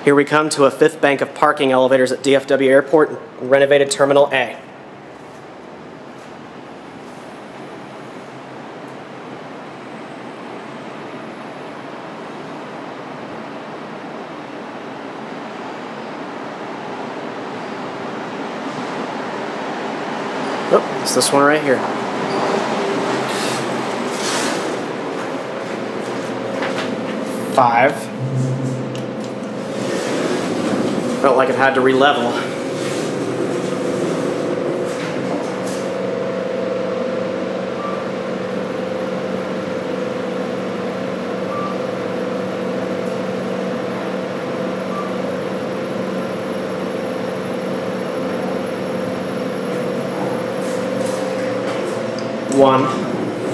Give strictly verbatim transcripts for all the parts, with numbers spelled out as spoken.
Here we come to a fifth bank of parking elevators at D F W Airport, Renovated Terminal A. Oh, it's this one right here. Five. Felt like it had to re-level. One.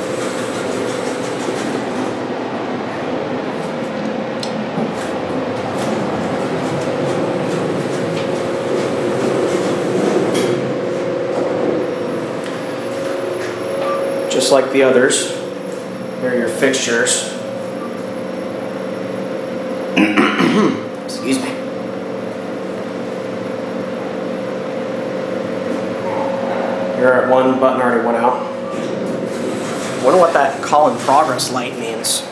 Just like the others, here are your fixtures. Excuse me. You're at one, button already went out. Wonder what that call in progress light means.